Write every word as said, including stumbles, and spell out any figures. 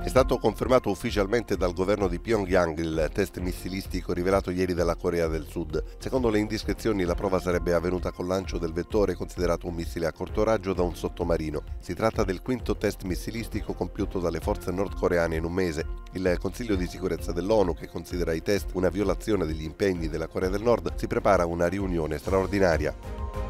È stato confermato ufficialmente dal governo di Pyongyang il test missilistico rivelato ieri dalla Corea del Sud. Secondo le indiscrezioni, la prova sarebbe avvenuta col lancio del vettore considerato un missile a corto raggio da un sottomarino. Si tratta del quinto test missilistico compiuto dalle forze nordcoreane in un mese. Il Consiglio di sicurezza dell'ONU, che considera i test una violazione degli impegni della Corea del Nord, si prepara a una riunione straordinaria.